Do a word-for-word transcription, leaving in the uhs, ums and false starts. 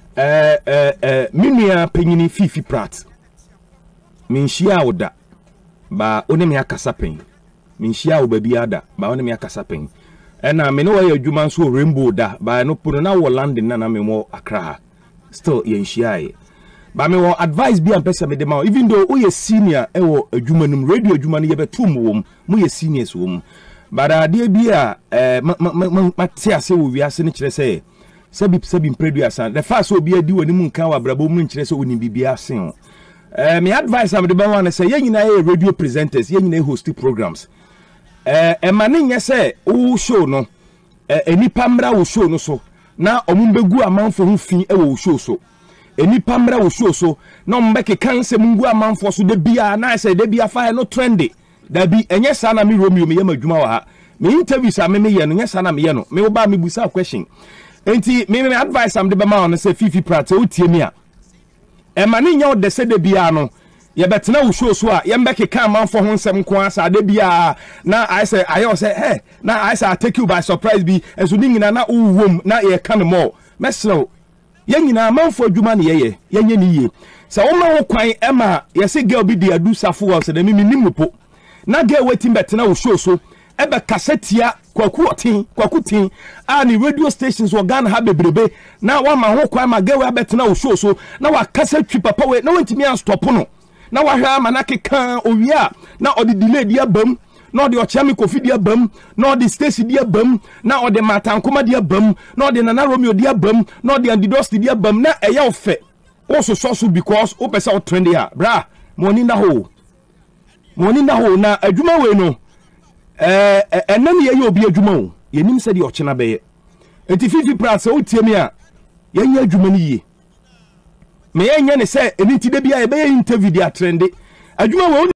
eh eh eh minua panyini Fifi Pratt minhia oda ba onem yakasa pen minhia obabi ada ba onem yakasa pen ena me no wa adwuma nso Rainbow da ba no pono na wo London na na me mo Accra still yenhia e ba me wo advice bi am pesa me de ma even though o ye senior e wo adwuma num radio adwuma no ye betum wo mu ye seniors wo but ade bi a eh ma tie ase wo wiase ne kire se sabi sabi mpredu asan the first obi adi woni mu nkan wa brabo mu nkire se woni bibia asen eh me advice am de ba wan say ye nyina ye radio presenters ye nyina host programs eh e ma ne nye se wo show no eh enipa mra wo show no so na omumbegu amanfo ho fin e wo show so enipa mra wo show so na ombeke kan se mungu amanfo so de bia na say de bia fa no trendy da bi enye sa na me Romeo me yema dwuma wa ha me interviews am me ye no nye sa na me ye no me wo ba me busa question enti me me advice am de be ma on say Fifi Pratt o tie me a e ma ne nya o de se de bia no ye betena wo show so a ye mbeke kan manfo ho nsem ko asa de bia na I say I say hey na I say I take you by surprise bi enso ni nyina na wo wom na ye kan mo mesro ye nyina manfo adwuma ne ye ye ye nye ni ye se wo ma wo kwan e ma ye se girl bi de adu safo wo se de mi nimupo na girl wetin betena wo show so ebe kasetia kwaku otin kwaku tin a ni radio stations wo Ghana ha bebrebe na wa ma ho kwan ma girl we betena wo show so na wa kasetwi papa we na wantimi an stop no na wa hwa ma na keka owia na odi delay dia bam na odi ochami kofi dia bam na odi Stacy dia bam na odi Matankoma dia bam na odi Nana Romeo dia bam na odi Andidos dia bam na eya ofe o so so so because o pesa o trend ya bra money na ho money na ho na adwuma we no eh enam ye ye obi adwuma o ye nim se de ochena be ye enti Fifi Pratt o tie me a ye nya adwuma ni ye me ye nya ne se eni ti de bia ye be interview dia trend adwuma we